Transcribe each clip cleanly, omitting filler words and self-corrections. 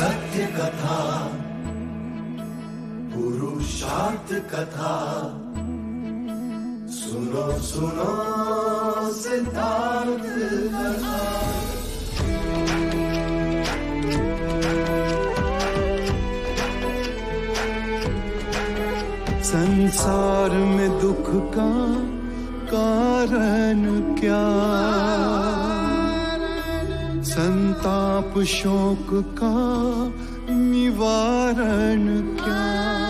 सत्य कथा, पुरुषार्थ कथा, सुनो सुनो सिद्धार्थ कथा। संसार में दुख का कारण क्या, संताप शोक का निवारण क्या।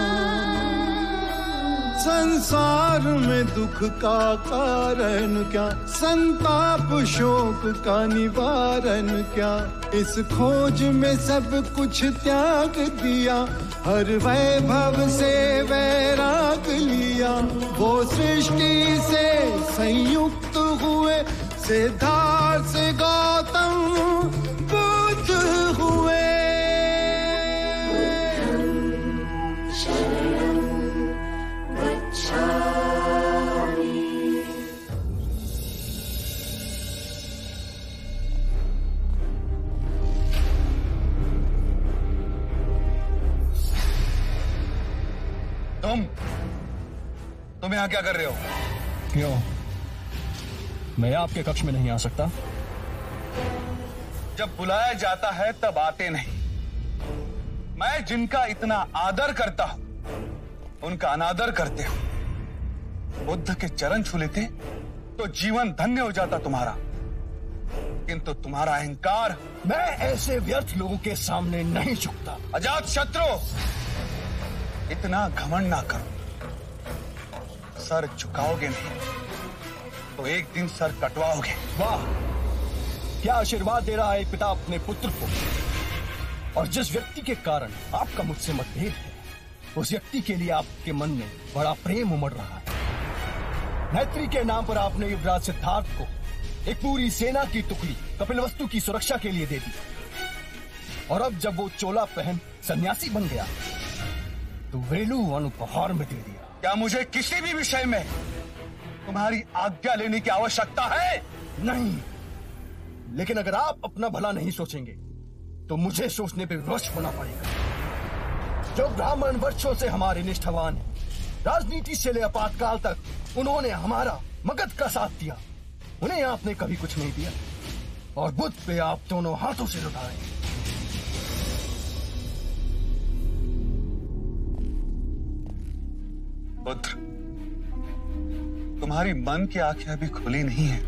संसार में दुख का कारण क्या, संताप शोक का निवारण क्या। इस खोज में सब कुछ त्याग दिया, हर वैभव से वैराग लिया। वो सृष्टि से संयुक्त हुए, सिद्धार्थ से गौतम बुद्ध हुए। तुम यहाँ क्या कर रहे हो? क्यों? मैं आपके कक्ष में नहीं आ सकता? जब बुलाया जाता है तब आते नहीं। मैं जिनका इतना आदर करता हूं उनका अनादर करते हो। बुद्ध के चरण छू लेते तो जीवन धन्य हो जाता तुम्हारा, किंतु तुम्हारा अहंकार। मैं ऐसे व्यर्थ लोगों के सामने नहीं झुकता। अजात शत्रु, इतना घमंड ना करो। सर झुकाओगे नहीं तो एक दिन सर कटवाओगे। वाह, क्या आशीर्वाद दे रहा है पिता अपने पुत्र को। और जिस व्यक्ति के कारण आपका मुझसे मतभेद है, उस व्यक्ति के लिए आपके मन में बड़ा प्रेम उमड़ रहा है। मैत्री के नाम पर आपने युवराज सिद्धार्थ को एक पूरी सेना की टुकड़ी कपिलवस्तु की सुरक्षा के लिए दे दी, और अब जब वो चोला पहन सन्यासी बन गया तो वेलुवन उपहार में दे दिया। क्या मुझे किसी भी विषय में तुम्हारी आज्ञा लेने की आवश्यकता है? नहीं, लेकिन अगर आप अपना भला नहीं सोचेंगे तो मुझे सोचने पे विवश होना पड़ेगा। जो ब्राह्मण वर्षों से हमारे निष्ठावान हैं, राजनीति से ले आपातकाल तक उन्होंने हमारा मगध का साथ दिया, उन्हें आपने कभी कुछ नहीं दिया, और बुद्ध पे आप दोनों हाथों से लुटाए। पुत्र, तुम्हारी मन की आंखें अभी खुली नहीं है।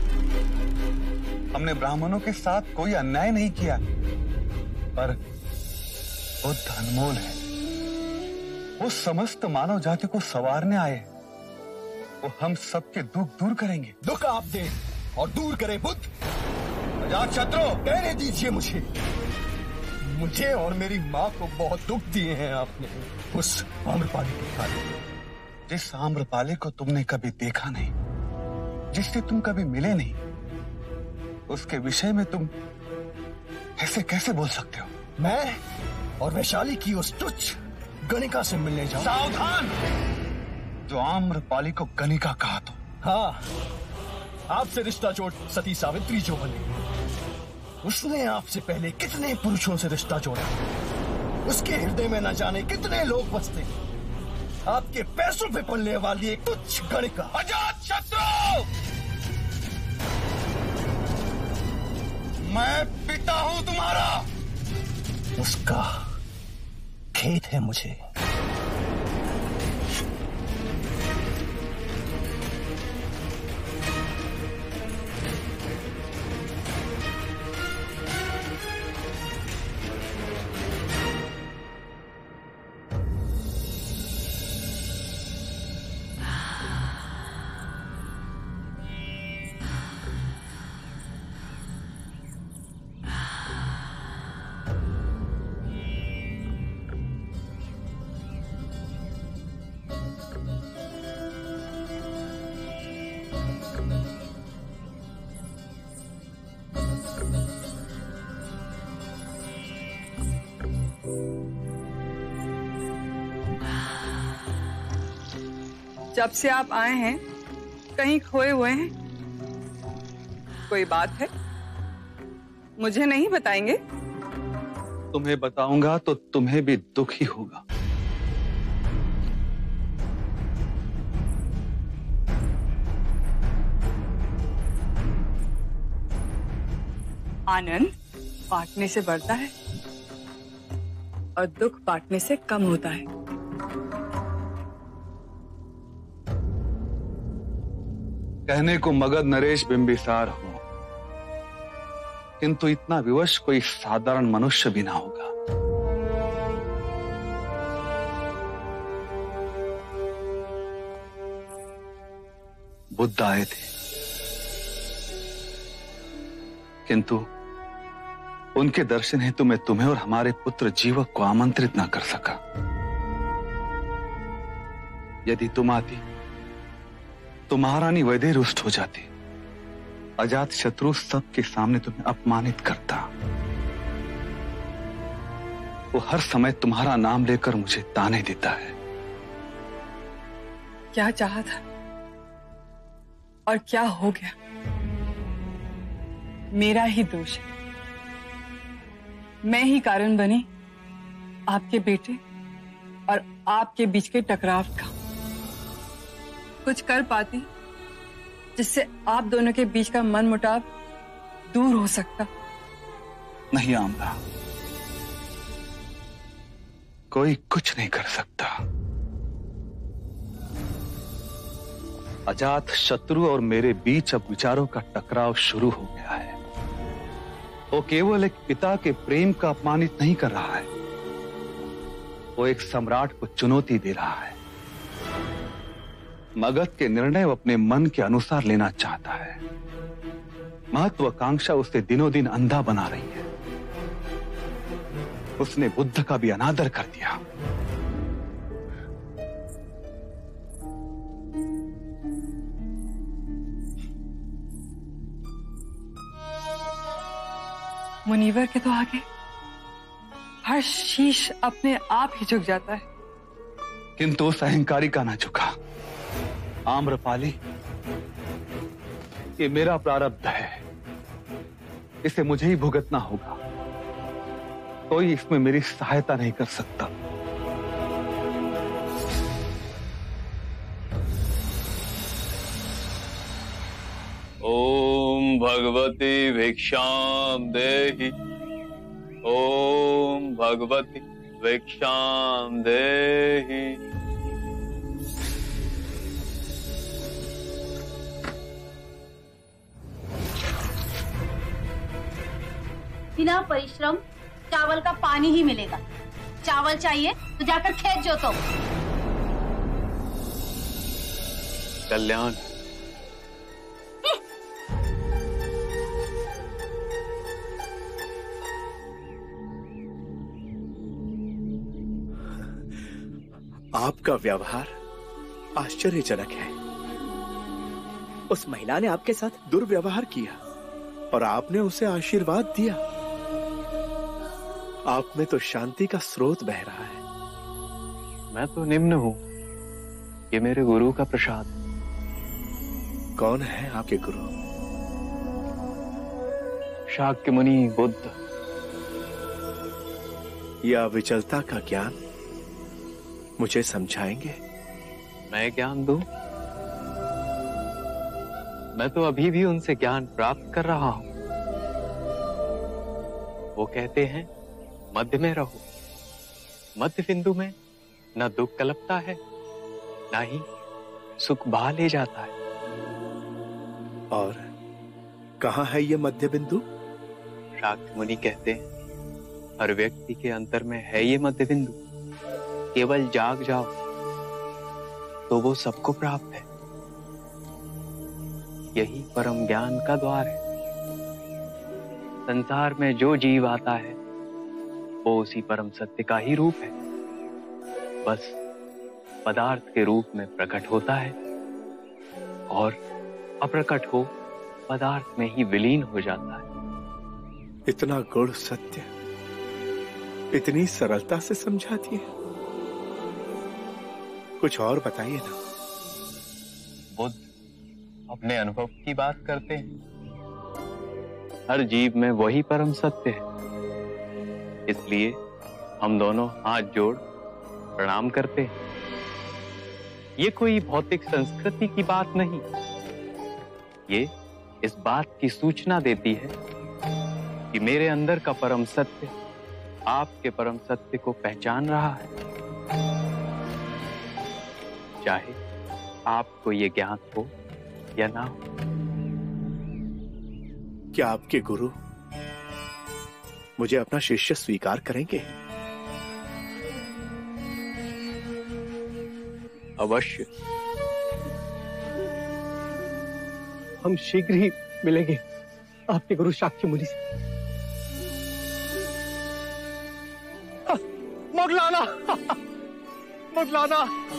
हमने ब्राह्मणों के साथ कोई अन्याय नहीं किया, पर बुद्ध अनमोल है। वो समस्त मानव जाति को संवारने आए। वो हम सबके दुख दूर करेंगे। दुख आप दे और दूर करे बुद्ध। अजात शत्रु, कहने दीजिए मुझे और मेरी माँ को बहुत दुख दिए हैं आपने उस आम्रपाली के कारण। जिस आम्रपाली को तुमने कभी देखा नहीं, जिससे तुम कभी मिले नहीं, उसके विषय में तुम ऐसे कैसे बोल सकते हो? मैं और वैशाली की उस तुच्छ गणिका से मिलने जाऊं? सावधान! जो आम्रपाली को गणिका कहा तो। हाँ, आपसे रिश्ता जोड़ सती सावित्री जो बने, उसने आपसे पहले कितने पुरुषों से रिश्ता जोड़ा। उसके हृदय में न जाने कितने लोग बसते। आपके पैसों पे पलने वाली एक तुच्छ गणिका। अजात शत्रु, मैं पिता हूं तुम्हारा। उसका खेद है मुझे। जब से आप आए हैं कहीं खोए हुए हैं? कोई बात है? मुझे नहीं बताएंगे? तुम्हें बताऊंगा तो तुम्हें भी दुख ही होगा। आनंद बांटने से बढ़ता है और दुख बांटने से कम होता है। कहने को मगध नरेश बिंबिसार हो, किंतु इतना विवश कोई साधारण मनुष्य भी ना होगा। बुद्ध आए थे, किंतु उनके दर्शन हेतु मैं तुम्हें और हमारे पुत्र जीवक को आमंत्रित ना कर सका। यदि तुम आती तो महारानी वैदेही रुष्ट हो जाती। अजात शत्रु सबके सामने तुम्हें अपमानित करता। वो हर समय तुम्हारा नाम लेकर मुझे ताने देता है। क्या चाहा था और क्या हो गया? मेरा ही दोष है। मैं ही कारण बनी आपके बेटे और आपके बीच के टकराव का। कुछ कर पाती जिससे आप दोनों के बीच का मनमुटाव दूर हो सकता। नहीं आमला, कोई कुछ नहीं कर सकता। अजात शत्रु और मेरे बीच अब विचारों का टकराव शुरू हो गया है। वो केवल एक पिता के प्रेम का अपमानित नहीं कर रहा है, वो एक सम्राट को चुनौती दे रहा है। मगध के निर्णय वो अपने मन के अनुसार लेना चाहता है। महत्वाकांक्षा उसे दिनों दिन अंधा बना रही है। उसने बुद्ध का भी अनादर कर दिया। मुनिवर के तो आगे हर शीश अपने आप ही झुक जाता है। किंतु उस अहंकारी का ना झुका। आम्रपाली, ये मेरा प्रारब्ध है, इसे मुझे ही भुगतना होगा। कोई इसमें मेरी सहायता नहीं कर सकता। ओम भगवती भिक्षाम देहि। ओम भगवती भिक्षाम देहि। बिना परिश्रम चावल का पानी ही मिलेगा। चावल चाहिए तो जाकर खेत जोतो। कल्याण, आपका व्यवहार आश्चर्यजनक है। उस महिला ने आपके साथ दुर्व्यवहार किया और आपने उसे आशीर्वाद दिया। आप में तो शांति का स्रोत बह रहा है। मैं तो निम्न हूं, ये मेरे गुरु का प्रसाद। कौन है आपके गुरु? शाक्य मुनि बुद्ध। यह विचलता का ज्ञान मुझे समझाएंगे? मैं ज्ञान दूं? मैं तो अभी भी उनसे ज्ञान प्राप्त कर रहा हूं। वो कहते हैं मध्य में रहो। मध्य बिंदु में न दुख कलपता है, न ही सुख बहा ले जाता है। और कहाँ है ये मध्य बिंदु? शाक्य मुनि कहते हैं हर व्यक्ति के अंतर में है ये मध्य बिंदु। केवल जाग जाओ तो वो सबको प्राप्त है। यही परम ज्ञान का द्वार है। संसार में जो जीव आता है वो उसी परम सत्य का ही रूप है, बस पदार्थ के रूप में प्रकट होता है और अप्रकट हो पदार्थ में ही विलीन हो जाता है। इतना गूढ़ सत्य इतनी सरलता से समझाती है। कुछ और बताइए ना। बुद्ध अपने अनुभव की बात करते हैं। हर जीव में वही परम सत्य है इसलिए हम दोनों हाथ जोड़ प्रणाम करते हैं। ये कोई भौतिक संस्कृति की बात नहीं, ये इस बात की सूचना देती है कि मेरे अंदर का परम सत्य आपके परम सत्य को पहचान रहा है, चाहे आपको ये ज्ञात हो या ना हो। क्या आपके गुरु मुझे अपना शिष्य स्वीकार करेंगे? अवश्य। हम शीघ्र ही मिलेंगे आपके गुरु साक्य मुनि से। मोगलाना, मोगलाना,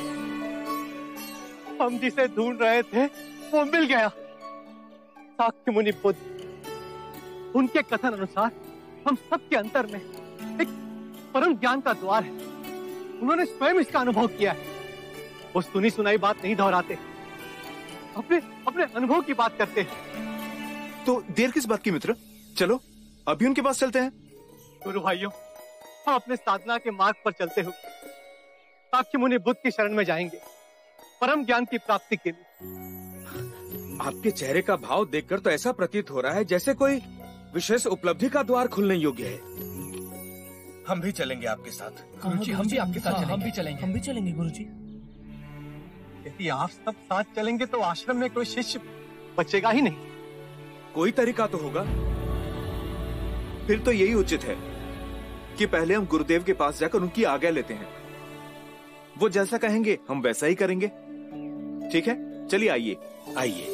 हम जिसे ढूंढ रहे थे वो मिल गया। साक्य मुनि बुद्ध, उनके कथन अनुसार हम सबके अंतर में एक परम ज्ञान का द्वार है। उन्होंने स्वयं इसका अनुभव किया है। वो सुनी सुनाई बात नहीं दोहराते, अपने अपने अनुभव की बात करते हैं। तो देर किस बात की मित्र, चलो अभी उनके पास चलते हैं। गुरु भाइयों, हम अपने साधना के मार्ग पर चलते हुए साक्य मुनि बुद्ध की शरण में जाएंगे, परम ज्ञान की प्राप्ति के लिए। आपके चेहरे का भाव देखकर तो ऐसा प्रतीत हो रहा है जैसे कोई विशेष उपलब्धि का द्वार खुलने योग्य है। हम भी चलेंगे आपके साथ। गुरुजी, हम भी आपके साथ चलेंगे। हम भी चलेंगे गुरुजी। यदि आप सब साथ चलेंगे तो आश्रम में कोई शिष्य बचेगा ही नहीं। कोई तरीका तो होगा। फिर तो यही उचित है कि पहले हम गुरुदेव के पास जाकर उनकी आज्ञा लेते हैं। वो जैसा कहेंगे हम वैसा ही करेंगे। ठीक है, चलिए आइए आइए।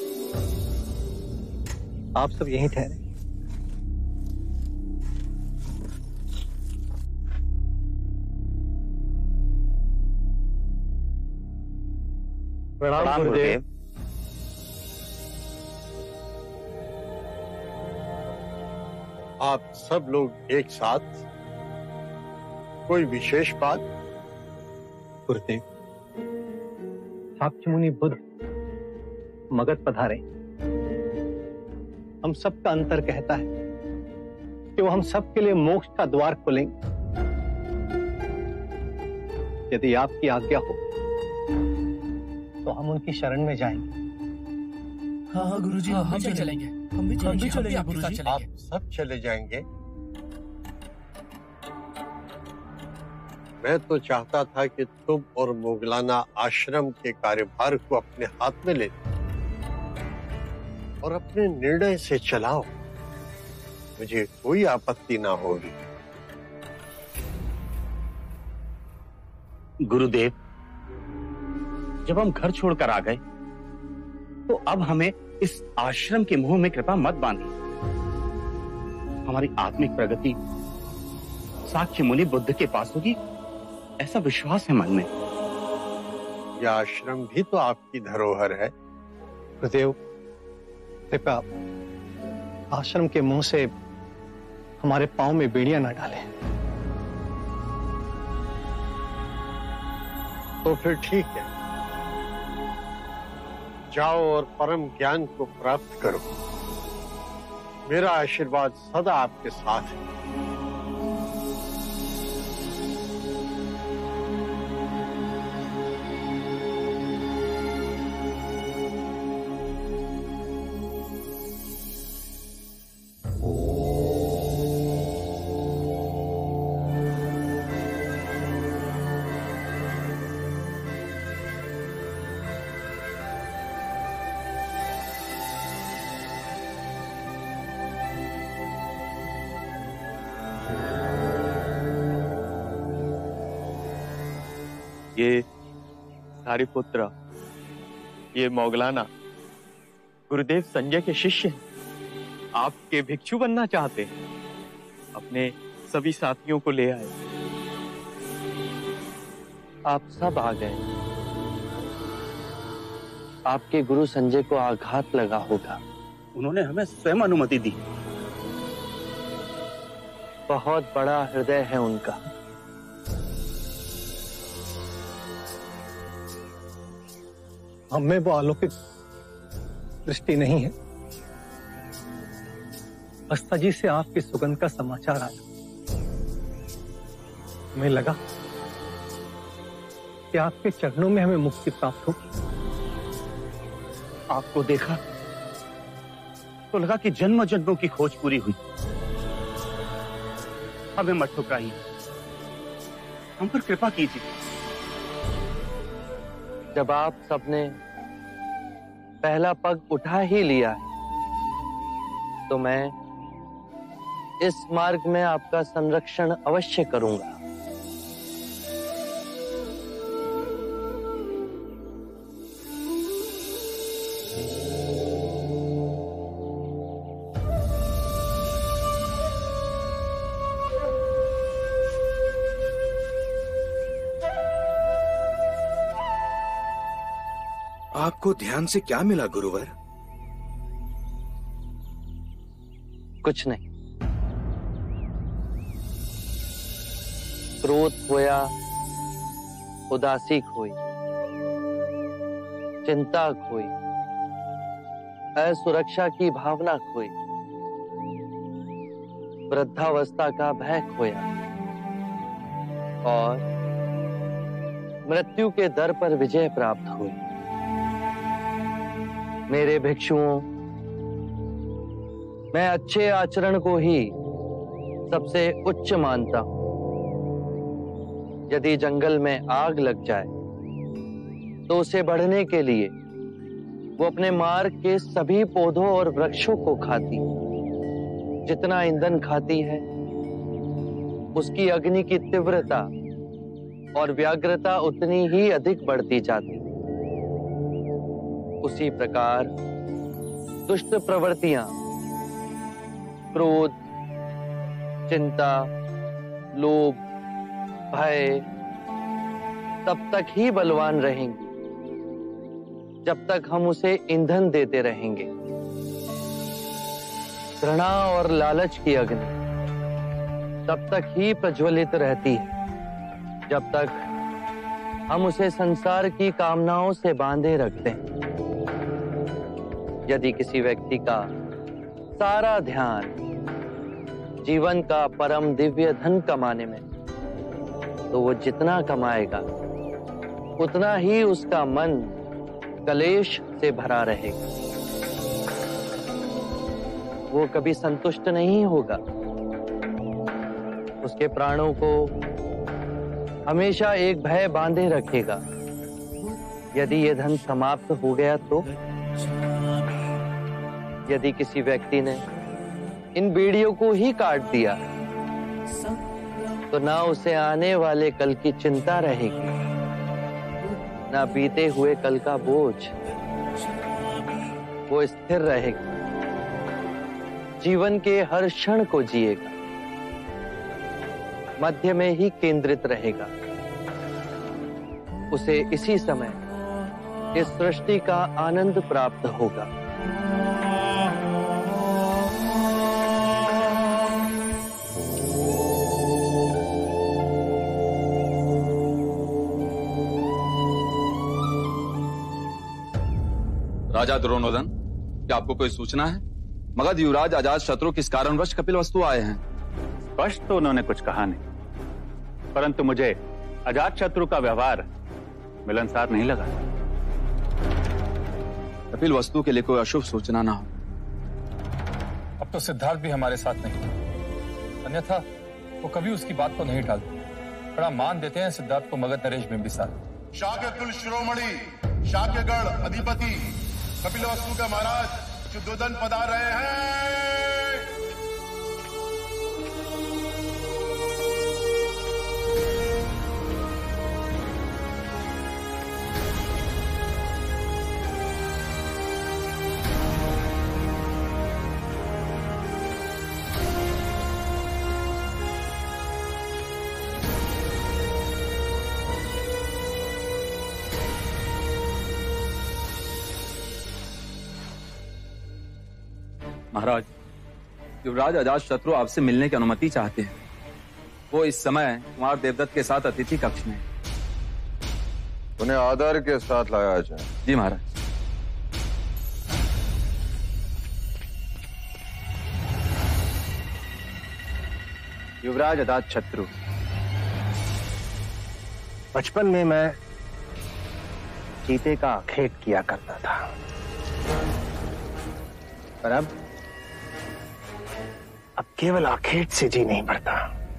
आप सब यहीं ठहरे। प्रणाम गुरुदेव। आप सब लोग एक साथ, कोई विशेष बात? गुरुदेव, साक्य मुनि बुद्ध मगध पधारे। हम सबका अंतर कहता है कि वो हम सबके लिए मोक्ष का द्वार खोलेंगे। यदि आपकी आज्ञा हो तो हम उनकी शरण में जाएंगे। हाँ गुरुजी, हम भी चलेंगे। हम भी चलेंगे गुरुजी। आप सब चले जाएंगे? मैं तो चाहता था कि तुम और मोगलाना आश्रम के कार्यभार को अपने हाथ में ले और अपने निर्णय से चलाओ। मुझे कोई आपत्ति ना होगी। गुरुदेव, जब हम घर छोड़कर आ गए तो अब हमें इस आश्रम के मुंह में कृपा मत बांधिए। हमारी आत्मिक प्रगति साक्य मुनि बुद्ध के पास होगी, ऐसा विश्वास है मन में। यह आश्रम भी तो आपकी धरोहर है। गुरुदेव, कृपया आश्रम के मुंह से हमारे पांव में बेड़ियां न डालें। तो फिर ठीक है, जाओ और परम ज्ञान को प्राप्त करो। मेरा आशीर्वाद सदा आपके साथ है। ये सारिपुत्र, ये मोगलाना गुरुदेव संजय के शिष्य हैं। आपके भिक्षु बनना चाहते हैं। अपने सभी साथियों को ले आए। आप सब आ गए। आपके गुरु संजय को आघात लगा होगा। उन्होंने हमें स्वयं अनुमति दी। बहुत बड़ा हृदय है उनका। हमें वो अलौकिक दृष्टि नहीं है। अस्ता जी से आपकी सुगंध का समाचार आया। हमें लगा कि आपके चरणों में हमें मुक्ति प्राप्त होगी। आपको देखा तो लगा कि जन्म जन्मों की खोज पूरी हुई। हमें मत ठुकराइए, हम पर कृपा कीजिए। जब आप सबने पहला पग उठा ही लिया है तो मैं इस मार्ग में आपका संरक्षण अवश्य करूंगा। आपको ध्यान से क्या मिला गुरुवर? कुछ नहीं। क्रोध खोया, उदासी खोई, चिंता खोई, असुरक्षा की भावना खोई, वृद्धावस्था का भय खोया और मृत्यु के दर पर विजय प्राप्त हुई। मेरे भिक्षुओं, मैं अच्छे आचरण को ही सबसे उच्च मानता हूं। यदि जंगल में आग लग जाए तो उसे बढ़ने के लिए वो अपने मार्ग के सभी पौधों और वृक्षों को खाती। जितना ईंधन खाती है उसकी अग्नि की तीव्रता और व्याग्रता उतनी ही अधिक बढ़ती जाती। उसी प्रकार दुष्ट प्रवृत्तियां, क्रोध, चिंता, लोभ, भय तब तक ही बलवान रहेंगी जब तक हम उसे ईंधन देते रहेंगे। घृणा और लालच की अग्नि तब तक ही प्रज्वलित रहती है जब तक हम उसे संसार की कामनाओं से बांधे रखते हैं। यदि किसी व्यक्ति का सारा ध्यान जीवन का परम दिव्य धन कमाने में, तो वो जितना कमाएगा उतना ही उसका मन कलेश से भरा रहेगा। वो कभी संतुष्ट नहीं होगा। उसके प्राणों को हमेशा एक भय बांधे रखेगा। यदि ये धन समाप्त हो गया तो? यदि किसी व्यक्ति ने इन बेड़ियों को ही काट दिया तो ना उसे आने वाले कल की चिंता रहेगी, ना बीते हुए कल का बोझ। वो स्थिर रहेगा, जीवन के हर क्षण को जिएगा, मध्य में ही केंद्रित रहेगा। उसे इसी समय इस सृष्टि का आनंद प्राप्त होगा। राजा द्रोणोदन, क्या आपको कोई सूचना है? मगध युवराज अजात शत्रु किस कारणवश कपिलवस्तु आए हैं? स्पष्ट तो उन्होंने कुछ कहा नहीं, परंतु मुझे अजात शत्रु का व्यवहार मिलनसार नहीं लगा। कपिलवस्तु के लिए कोई अशुभ सूचना ना हो। अब तो सिद्धार्थ भी हमारे साथ नहीं, अन्यथा वो कभी उसकी बात को नहीं टालते। बड़ा मान देते हैं सिद्धार्थ को मगध नरेश बिंबिसार। शाक्य कुल शिरोमणि, शाक्यगढ़ अधिपति कपिलवस्तु का महाराज शुद्धोदन पधार रहे हैं। महाराज, युवराज अजात शत्रु आपसे मिलने की अनुमति चाहते हैं। वो इस समय कुमार देवदत्त के साथ अतिथि कक्ष में। उन्हें आदर के साथ लाया जाए। जी महाराज। युवराज अजात शत्रु, बचपन में मैं चीते का आखेट किया करता था, पर अब केवल आखेट से जी नहीं पड़ता।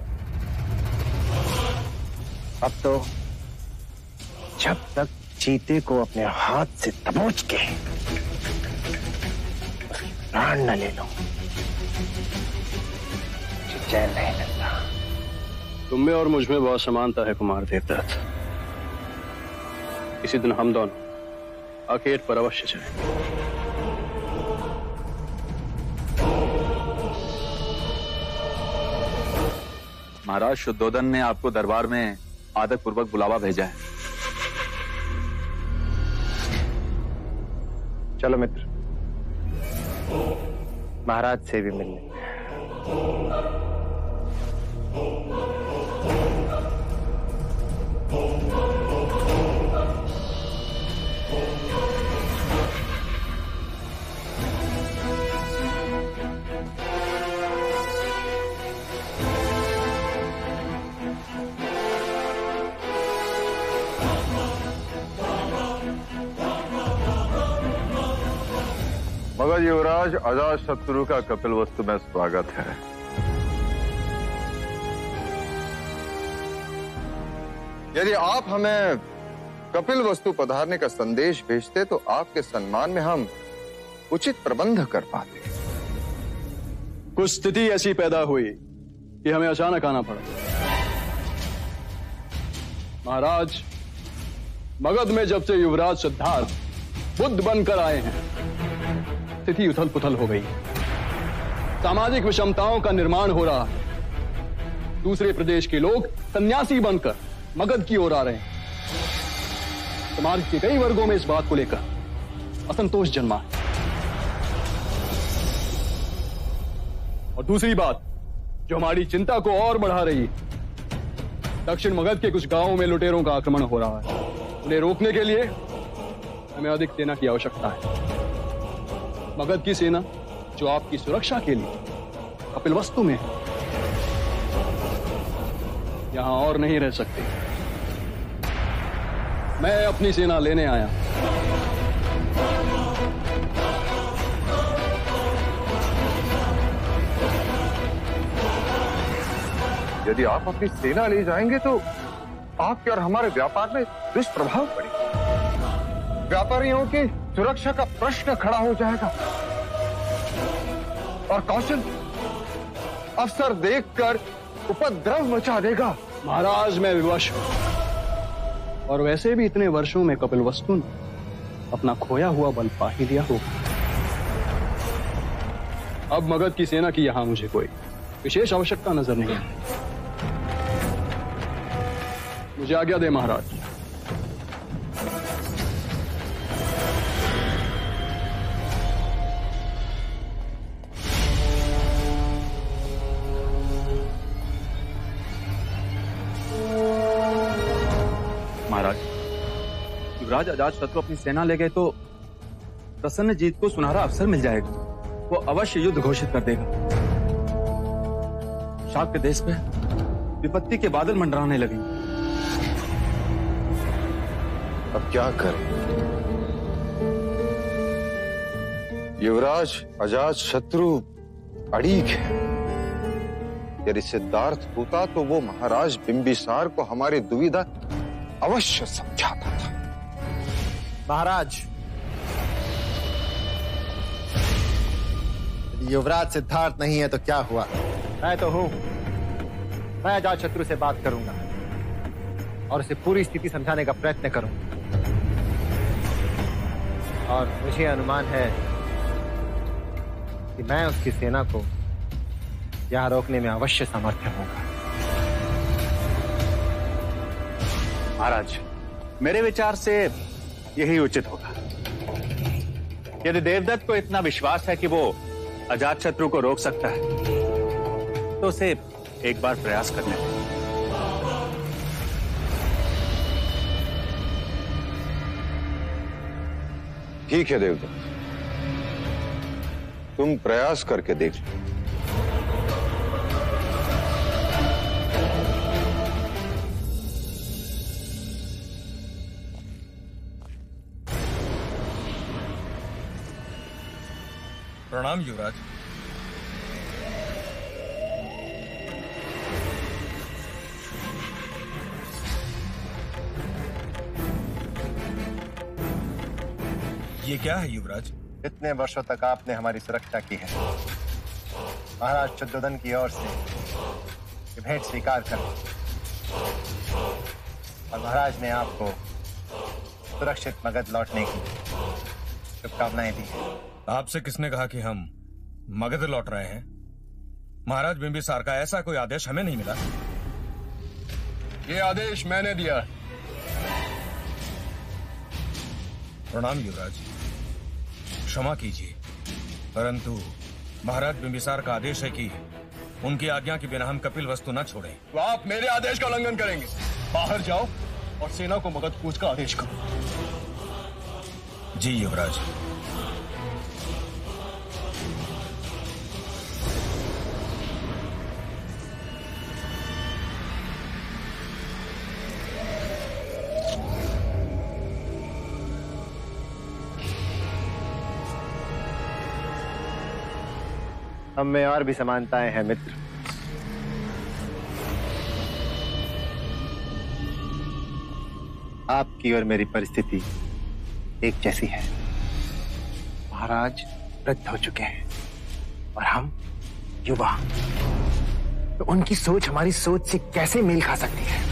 अब तो जब तक चीते को अपने हाथ से दबोच के प्राण न ले लो, चैन नहीं मिलता। तुम में और मुझ में बहुत समानता है कुमार देवदत्त। इसी दिन हम दोनों आखेट पर अवश्य चलेंगे। महाराज शुद्धोधन ने आपको दरबार में आदर पूर्वक बुलावा भेजा है। चलो मित्र, महाराज से भी मिलने। मगध युवराज अजात शत्रु का कपिलवस्तु में स्वागत है। यदि आप हमें कपिलवस्तु पधारने का संदेश भेजते तो आपके सम्मान में हम उचित प्रबंध कर पाते। कुछ स्थिति ऐसी पैदा हुई कि हमें अचानक आना पड़ा। महाराज, मगध में जब से युवराज सिद्धार्थ बुद्ध बनकर आए हैं, स्थिति उथल पुथल हो गई। सामाजिक विषमताओं का निर्माण हो रहा है। दूसरे प्रदेश के लोग सन्यासी बनकर मगध की ओर आ रहे हैं। समाज के कई वर्गों में इस बात को लेकर असंतोष जन्मा है। और दूसरी बात जो हमारी चिंता को और बढ़ा रही है, दक्षिण मगध के कुछ गांवों में लुटेरों का आक्रमण हो रहा है। उन्हें रोकने के लिए हमें अधिक सेना की आवश्यकता है। मगध की सेना जो आपकी सुरक्षा के लिए कपिलवस्तु में है, यहां और नहीं रह सकती। मैं अपनी सेना लेने आया। यदि आप अपनी सेना ले जाएंगे तो आपके और हमारे व्यापार में दुष्प्रभाव पड़ेगा। व्यापारियों की सुरक्षा का प्रश्न खड़ा हो जाएगा और कौशल अवसर देखकर उपद्रव मचा देगा। महाराज, मैं विवश हूं, और वैसे भी इतने वर्षों में कपिलवस्तु ने अपना खोया हुआ बल पा ही लिया होगा। अब मगध की सेना की यहां मुझे कोई विशेष आवश्यकता नजर नहीं है। मुझे आज्ञा दे महाराज। महाराज, युवराज अजातशत्रु अपनी सेना ले गए तो प्रसन्नजीत को सुनहरा अवसर मिल जाएगा। वो अवश्य युद्ध घोषित कर देगा। शाक के देश पे विपत्ति के बादल मंडराने लगे। अब क्या करें? युवराज अजातशत्रु अड़ीग है। यदि सिद्धार्थ होता तो वो महाराज बिंबिसार को हमारी दुविधा अवश्य समझाता था। महाराज, युवराज सिद्धार्थ नहीं है तो क्या हुआ? मैं तो हूं। मैं अजातशत्रु से बात करूंगा और उसे पूरी स्थिति समझाने का प्रयत्न करूंगा। और मुझे अनुमान है कि मैं उसकी सेना को यहां रोकने में अवश्य समर्थ होगा। महाराज, मेरे विचार से यही उचित होगा। यदि देवदत्त को इतना विश्वास है कि वो अजातशत्रु को रोक सकता है तो उसे एक बार प्रयास करने दें। ठीक है देवदत्त, तुम प्रयास करके देख लो। प्रणाम युवराज। ये क्या है युवराज? इतने वर्षों तक आपने हमारी सुरक्षा की है। महाराज शुद्धोधन की ओर से ये भेंट स्वीकार कर और महाराज ने आपको सुरक्षित मगध लौटने की शुभकामनाएं दी है। आपसे किसने कहा कि हम मगध लौट रहे हैं? महाराज बिंबिसार का ऐसा कोई आदेश हमें नहीं मिला। ये आदेश मैंने दिया। प्रणाम युवराज, क्षमा कीजिए, परंतु महाराज बिंबिसार का आदेश है कि उनकी आज्ञा के बिना हम कपिल वस्तु न छोड़ें। तो आप मेरे आदेश का उल्लंघन करेंगे। बाहर जाओ और सेना को मगध कूच का आदेश करो। जी युवराज। हम में और भी समानताएं हैं मित्र। आपकी और मेरी परिस्थिति एक जैसी है। महाराज वृद्ध हो चुके हैं और हम युवा, तो उनकी सोच हमारी सोच से कैसे मेल खा सकती है?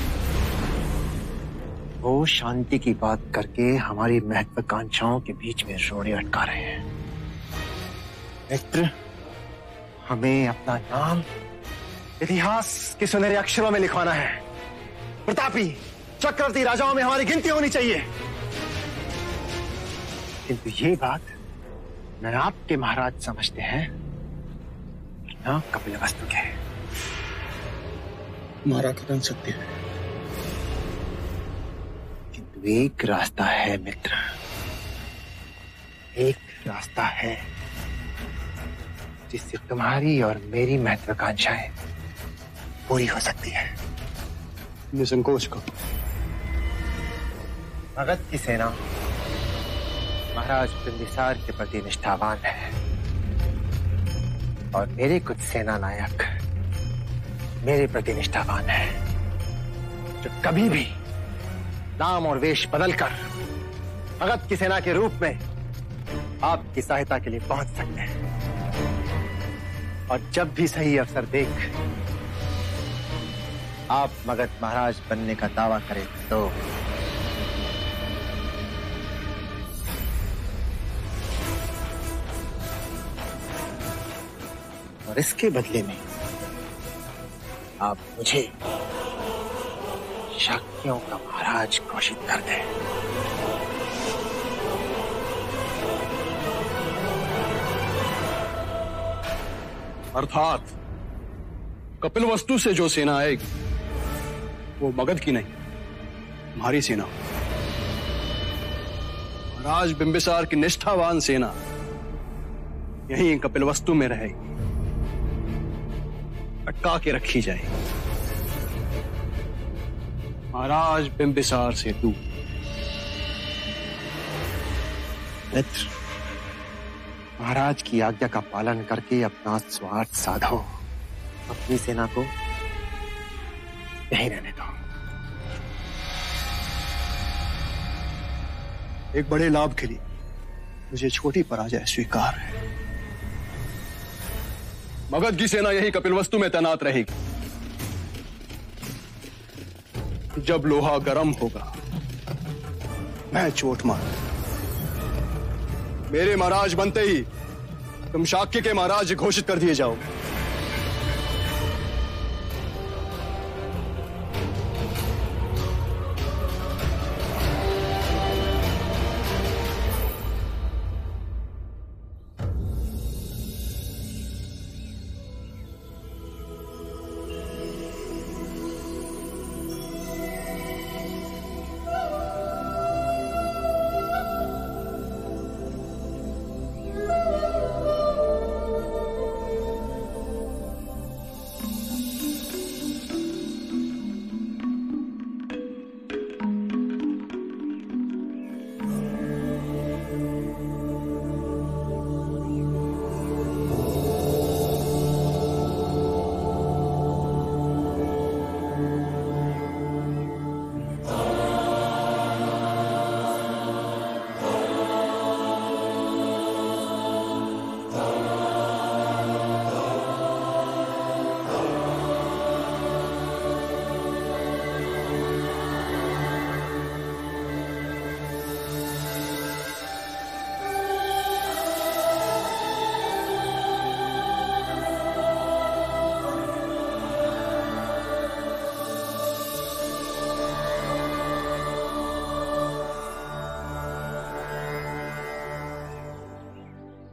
वो शांति की बात करके हमारी महत्वाकांक्षाओं के बीच में रोड़े अटका रहे हैं। मित्र, हमें अपना नाम इतिहास के सुनहरे अक्षरों में लिखवाना है। प्रतापी चक्रवर्ती राजाओं में हमारी गिनती होनी चाहिए। किंतु ये बात न आपके महाराज समझते हैं न कपिलवस्तु के। हमारा कथन सत्य है, किंतु एक रास्ता है मित्र, एक रास्ता है जिससे तुम्हारी और मेरी महत्वाकांक्षाएं पूरी हो सकती है। निसंकोच को मगध की सेना महाराज बिंबिसार के प्रति निष्ठावान है और मेरे कुछ सेना नायक मेरे प्रति निष्ठावान है, जो कभी भी नाम और वेश बदलकर मगध की सेना के रूप में आपकी सहायता के लिए पहुंच सकते हैं। और जब भी सही अवसर देख आप मगध महाराज बनने का दावा करें तो और इसके बदले में आप मुझे शाक्यों का महाराज घोषित कर दें। अर्थात कपिलवस्तु से जो सेना आएगी वो मगध की नहीं, हमारी सेना। महाराज बिंबिसार की निष्ठावान सेना यहीं कपिलवस्तु में रहेगी, अटका के रखी जाएगी महाराज बिंबिसार से दूर। मित्र, महाराज की आज्ञा का पालन करके अपना स्वार्थ साधो, अपनी सेना को यहीं रहने दो। एक बड़े लाभ के लिए मुझे छोटी पराजय स्वीकार है। मगध की सेना यही कपिलवस्तु में तैनात रहेगी। जब लोहा गर्म होगा मैं चोट मार, मेरे महाराज बनते ही तुम शाक्य के महाराज घोषित कर दिए जाओगे।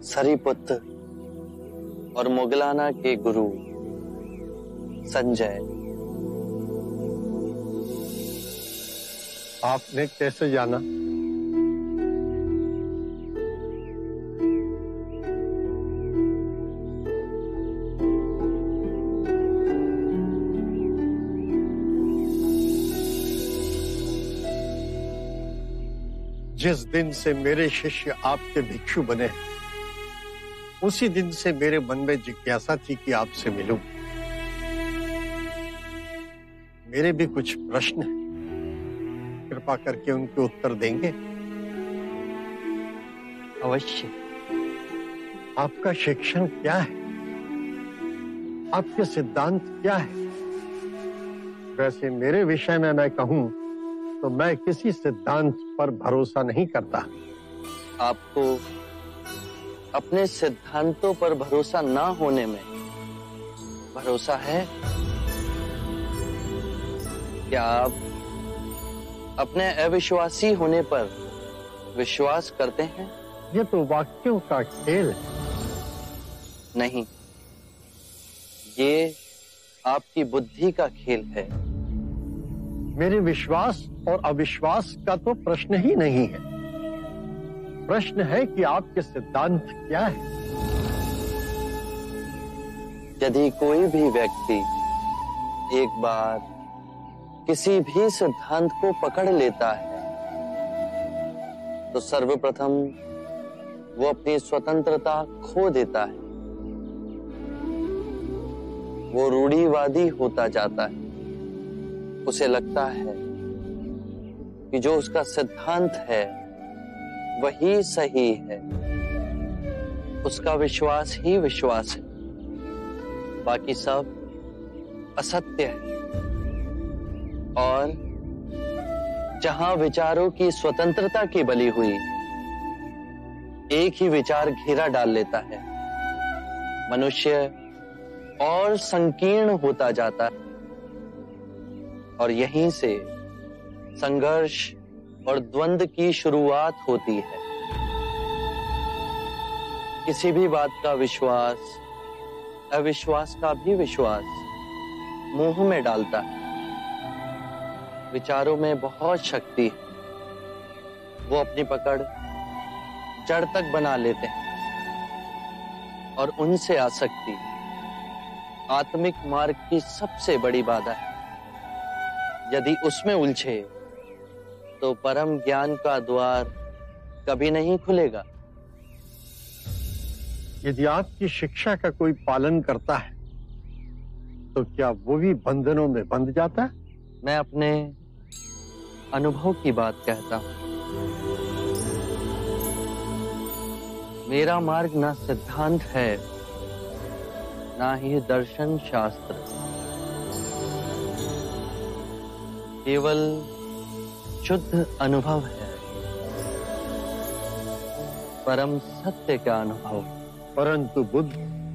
सरीपुत्र और मुगलाना के गुरु संजय। आपने कैसे जाना? जिस दिन से मेरे शिष्य आपके भिक्षु बने, उसी दिन से मेरे मन में जिज्ञासा थी कि आपसे मिलूं। मेरे भी कुछ प्रश्न हैं, कृपा करके उनके उत्तर देंगे? अवश्य। आपका शिक्षण क्या है? आपके सिद्धांत क्या है? वैसे मेरे विषय में मैं कहूं तो मैं किसी सिद्धांत पर भरोसा नहीं करता। आपको अपने सिद्धांतों पर भरोसा ना होने में भरोसा है? क्या आप अपने अविश्वासी होने पर विश्वास करते हैं? ये तो वाक्यों का खेल है। नहीं, ये आपकी बुद्धि का खेल है। मेरे विश्वास और अविश्वास का तो प्रश्न ही नहीं है। प्रश्न है कि आपके सिद्धांत क्या है। यदि कोई भी व्यक्ति एक बार किसी भी सिद्धांत को पकड़ लेता है तो सर्वप्रथम वो अपनी स्वतंत्रता खो देता है। वो रूढ़िवादी होता जाता है। उसे लगता है कि जो उसका सिद्धांत है वही सही है। उसका विश्वास ही विश्वास है, बाकी सब असत्य है। और जहां विचारों की स्वतंत्रता की बलि हुई, एक ही विचार घेरा डाल लेता है। मनुष्य और संकीर्ण होता जाता है और यहीं से संघर्ष और द्वंद्व की शुरुआत होती है। किसी भी बात का विश्वास अविश्वास का भी विश्वास मोह में डालता है। विचारों में बहुत शक्ति है। वो अपनी पकड़ जड़ तक बना लेते हैं और उनसे आसक्ति आत्मिक मार्ग की सबसे बड़ी बाधा है। यदि उसमें उलझे तो परम ज्ञान का द्वार कभी नहीं खुलेगा। यदि आपकी शिक्षा का कोई पालन करता है तो क्या वो भी बंधनों में बंध जाता है? मैं अपने अनुभव की बात कहता हूं। मेरा मार्ग ना सिद्धांत है, ना ही दर्शन शास्त्र, केवल शुद्ध अनुभव है, परम सत्य का अनुभव। परंतु बुद्ध,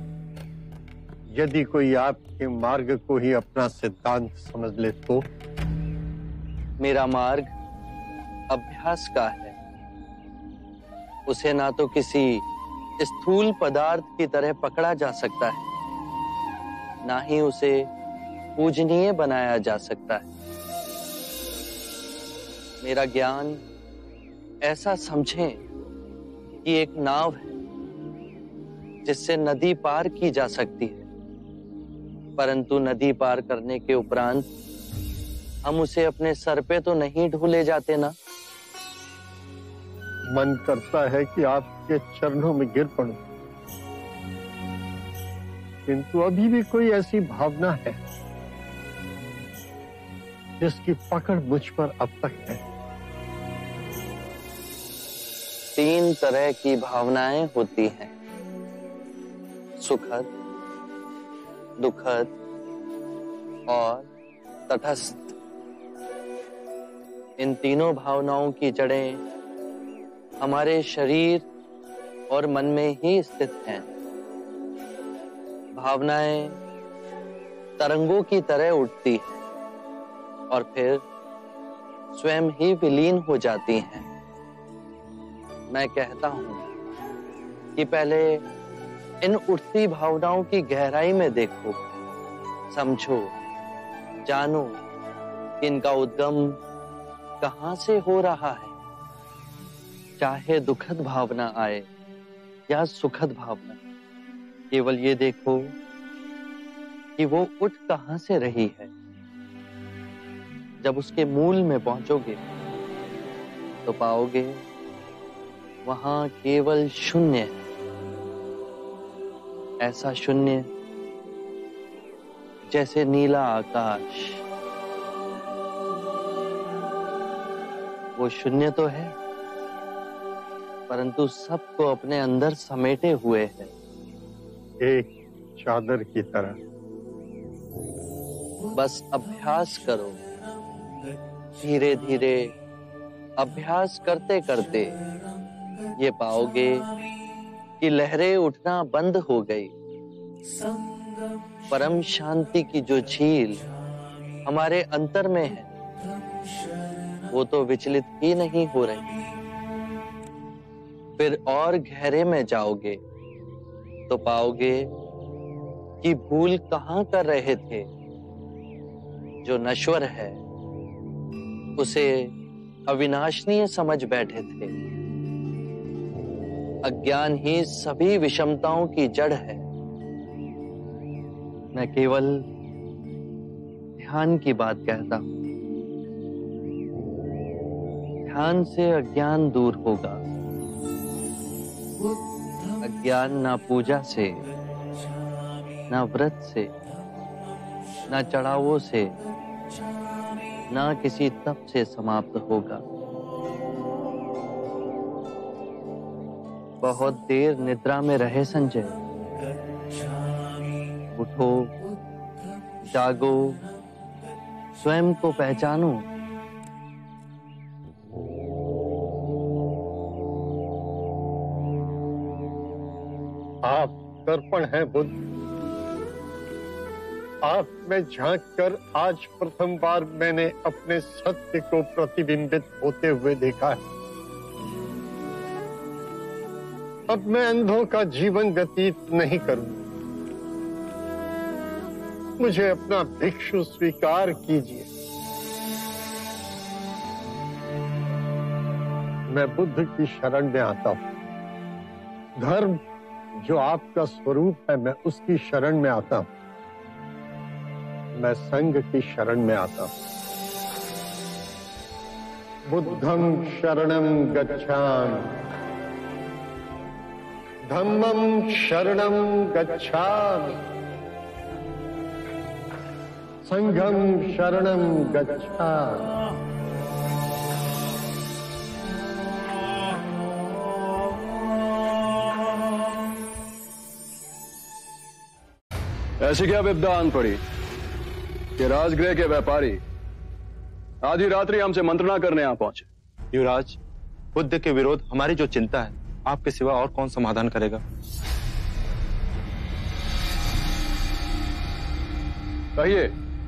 यदि कोई आपके मार्ग को ही अपना सिद्धांत समझ ले तो? मेरा मार्ग अभ्यास का है। उसे ना तो किसी स्थूल पदार्थ की तरह पकड़ा जा सकता है, ना ही उसे पूजनीय बनाया जा सकता है। मेरा ज्ञान ऐसा समझें कि एक नाव है जिससे नदी पार की जा सकती है, परंतु नदी पार करने के उपरांत हम उसे अपने सर पे तो नहीं ढूले जाते ना। मन करता है कि आपके चरणों में गिर पड़ूं, किंतु अभी भी कोई ऐसी भावना है जिसकी पकड़ मुझ पर अब तक है। 3 तरह की भावनाएं होती हैं, सुखद, दुखद और तटस्थ। इन तीनों भावनाओं की जड़ें हमारे शरीर और मन में ही स्थित हैं। भावनाएं तरंगों की तरह उठती हैं और फिर स्वयं ही विलीन हो जाती हैं। मैं कहता हूं कि पहले इन उठती भावनाओं की गहराई में देखो, समझो, जानो कि इनका उद्गम कहां से हो रहा है। चाहे दुखद भावना आए या सुखद भावना, केवल ये देखो कि वो उठ कहां से रही है। जब उसके मूल में पहुंचोगे तो पाओगे वहां केवल शून्य है। ऐसा शून्य जैसे नीला आकाश। वो शून्य तो है, परंतु सबको अपने अंदर समेटे हुए है, एक चादर की तरह। बस अभ्यास करो, धीरे धीरे अभ्यास करते करते ये पाओगे कि लहरें उठना बंद हो गई। परम शांति की जो झील हमारे अंतर में है, वो तो विचलित ही नहीं हो रही। फिर और गहरे में जाओगे तो पाओगे कि भूल कहां कर रहे थे। जो नश्वर है उसे अविनाशनीय समझ बैठे थे। अज्ञान ही सभी विषमताओं की जड़ है। मैं केवल ध्यान की बात कहता हूं। ध्यान से अज्ञान दूर होगा। अज्ञान ना पूजा से, ना व्रत से, ना चढ़ावों से, ना किसी तप से समाप्त होगा। बहुत देर निद्रा में रहे संजय। उठो, जागो, स्वयं को पहचानो। आप दर्पण हैं बुद्ध। आप में झांक कर आज प्रथम बार मैंने अपने सत्य को प्रतिबिंबित होते हुए देखा है। अब मैं अंधों का जीवन व्यतीत नहीं करूंगा। मुझे अपना भिक्षु स्वीकार कीजिए। मैं बुद्ध की शरण में आता हूं। धर्म जो आपका स्वरूप है, मैं उसकी शरण में आता हूं। मैं संघ की शरण में आता हूं। बुद्धं शरणं गच्छामि, धम्मं शरणं गच्छामि, संघं शरणं गच्छामि। ऐसी क्या विपदा आन पड़ी कि राजगृह के व्यापारी आधी रात्रि हमसे मंत्रणा करने यहां पहुंचे? युवराज, बुद्ध के विरोध हमारी जो चिंता है, आपके सिवा और कौन समाधान करेगा? कहिए,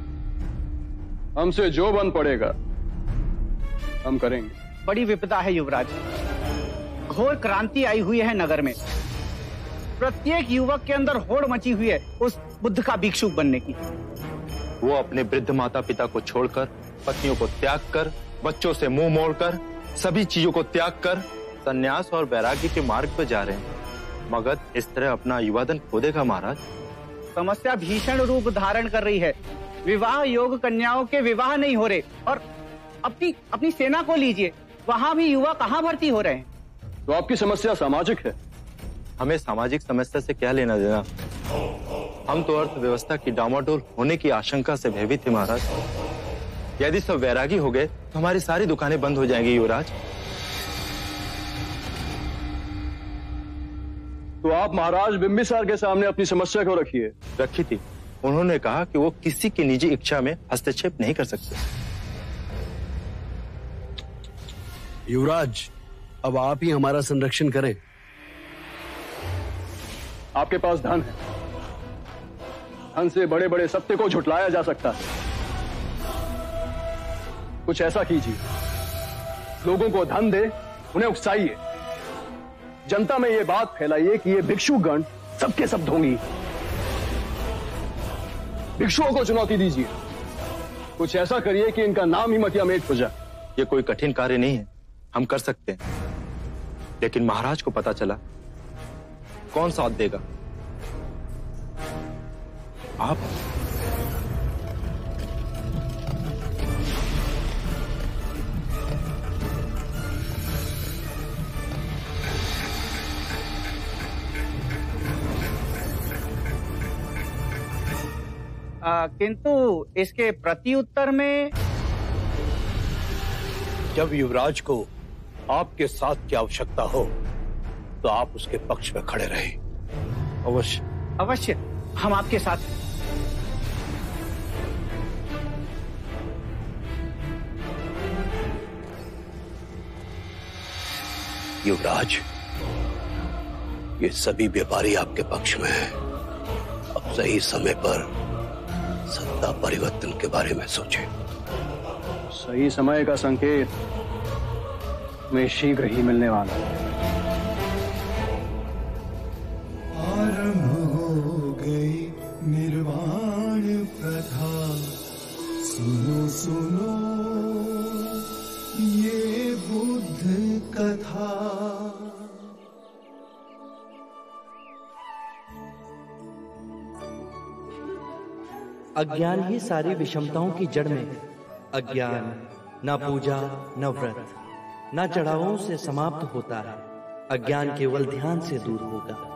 हमसे जो बन पड़ेगा हम करेंगे। बड़ी विपदा है युवराज। घोर क्रांति आई हुई है नगर में। प्रत्येक युवक के अंदर होड़ मची हुई है उस बुद्ध का भिक्षुक बनने की। वो अपने वृद्ध माता पिता को छोड़कर, पत्नियों को त्याग कर, बच्चों से मुंह मोड़कर, सभी चीजों को त्याग कर संन्यास और वैराग्य के मार्ग पर जा रहे हैं। मगध इस तरह अपना युवाधन खो देगा महाराज। समस्या भीषण रूप धारण कर रही है। विवाह योग कन्याओं के विवाह नहीं हो रहे, और अपनी सेना को लीजिए, वहां भी युवा कहां भर्ती हो रहे हैं। तो आपकी समस्या सामाजिक है। हमें सामाजिक समस्या से क्या लेना देना? हम तो अर्थव्यवस्था की डामाडोल होने की आशंका से भयभीत थे महाराज। यदि सब वैरागी हो गए तो हमारी सारी दुकानें बंद हो जाएंगी युवराज। तो आप महाराज बिंबिसार के सामने अपनी समस्या को रखिए। रखी थी। उन्होंने कहा कि वो किसी की निजी इच्छा में हस्तक्षेप नहीं कर सकते। युवराज, अब आप ही हमारा संरक्षण करें। आपके पास धन है। धन से बड़े बड़े सत्य को झुटलाया जा सकता है। कुछ ऐसा कीजिए, लोगों को धन दे, उन्हें उकसाइए, जनता में ये बात फैलाइए कि ये भिक्षुगण सबके सब ढोंगी। भिक्षुओं को चुनौती दीजिए, कुछ ऐसा करिए कि इनका नाम ही मटिया मेट हो जाए। ये कोई कठिन कार्य नहीं है, हम कर सकते हैं। लेकिन महाराज को पता चला, कौन साथ देगा? आप। किंतु इसके प्रत्युत्तर में जब युवराज को आपके साथ की आवश्यकता हो तो आप उसके पक्ष में खड़े रहे। अवश्य अवश्य, हम आपके साथ। युवराज, ये सभी व्यापारी आपके पक्ष में हैं। अब सही समय पर सत्ता परिवर्तन के बारे में सोचें। सही समय का संकेत में शीघ्र ही मिलने वाला है। आरंभ हो गई निर्वाण प्रथा, सुनो सुनो ये बुद्ध कथा। अज्ञान ही सारी विषमताओं की जड़ में है। अज्ञान न पूजा न व्रत न चढ़ावों से समाप्त होता है। अज्ञान केवल ध्यान से दूर होगा।